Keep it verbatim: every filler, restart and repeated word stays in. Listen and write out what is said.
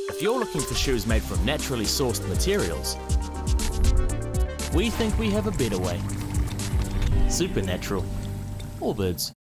If you're looking for shoes made from naturally sourced materials, we think we have a better way. Supernatural. Allbirds.